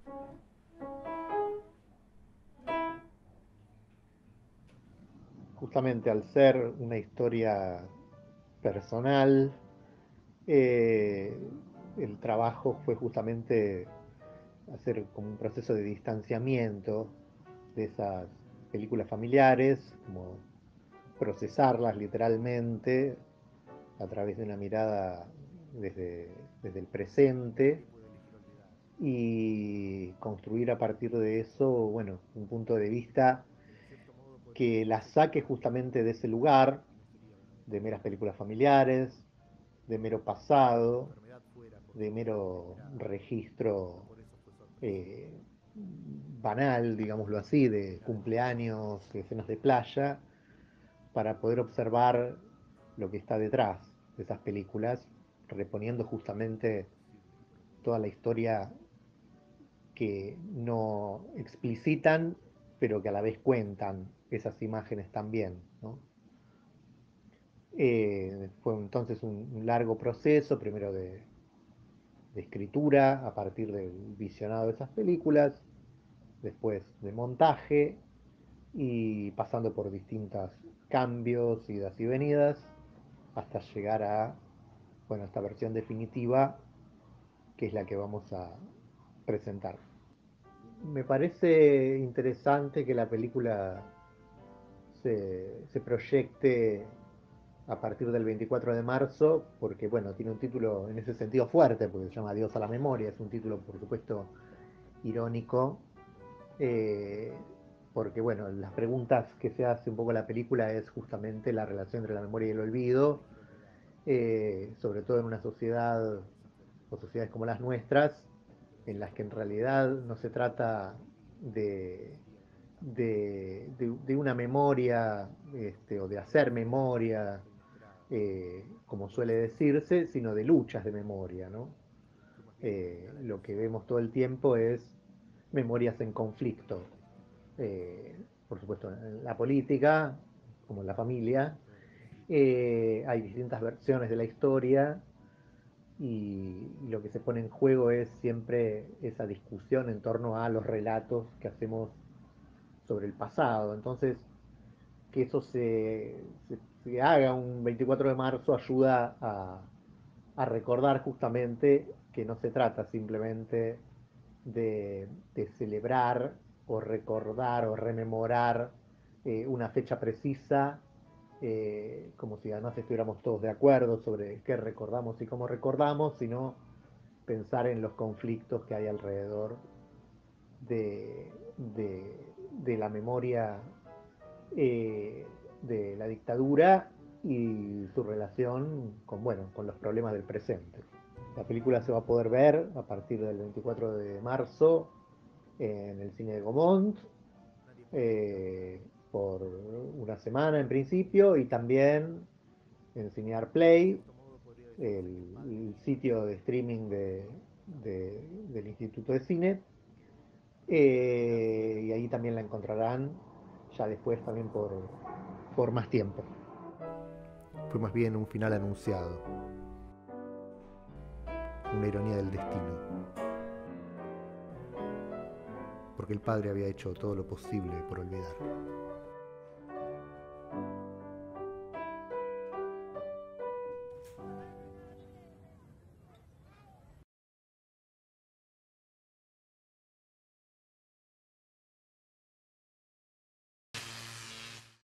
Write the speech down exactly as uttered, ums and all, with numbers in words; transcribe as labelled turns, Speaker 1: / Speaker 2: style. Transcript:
Speaker 1: Justamente al ser una historia personal, eh, el trabajo fue justamente hacer como un proceso de distanciamiento de esas películas familiares, como procesarlas literalmente a través de una mirada desde, desde el presente y construir a partir de eso, bueno, un punto de vista que la saque justamente de ese lugar, de meras películas familiares, de mero pasado, de mero registro eh, banal, digámoslo así, de cumpleaños, escenas de playa, para poder observar lo que está detrás de esas películas, reponiendo justamente toda la historia que no explicitan, pero que a la vez cuentan esas imágenes también, ¿no? Eh, fue entonces un, un largo proceso, primero de, de escritura a partir del visionado de esas películas, después de montaje y pasando por distintos cambios, idas y venidas, hasta llegar a, bueno, esta versión definitiva, que es la que vamos a presentar. Me parece interesante que la película se, se proyecte a partir del veinticuatro de marzo, porque bueno, tiene un título en ese sentido fuerte, porque se llama Adiós a la memoria, es un título por supuesto irónico, eh, porque bueno, las preguntas que se hace un poco la película es justamente la relación entre la memoria y el olvido, eh, sobre todo en una sociedad o sociedades como las nuestras, en las que en realidad no se trata de, de, de, de una memoria este, o de hacer memoria, eh, como suele decirse, sino de luchas de memoria, ¿no? Eh, lo que vemos todo el tiempo es memorias en conflicto, eh, por supuesto en la política, como en la familia, eh, hay distintas versiones de la historia y, y lo que se pone en juego es siempre esa discusión en torno a los relatos que hacemos sobre el pasado. Entonces, que eso se, se, se haga un veinticuatro de marzo ayuda a, a recordar justamente que no se trata simplemente de, de celebrar o recordar o rememorar eh, una fecha precisa, eh, como si además estuviéramos todos de acuerdo sobre qué recordamos y cómo recordamos, sino pensar en los conflictos que hay alrededor de, de, de la memoria eh, de la dictadura y su relación con, bueno, con los problemas del presente. La película se va a poder ver a partir del veinticuatro de marzo en el cine de Gaumont eh, por una semana en principio y también en Cinear Play, el, el sitio de streaming de, de, del Instituto de Cine. Eh, y ahí también la encontrarán ya después también por, por más tiempo. Fue más bien un final anunciado, una ironía del destino, porque el padre había hecho todo lo posible por olvidar.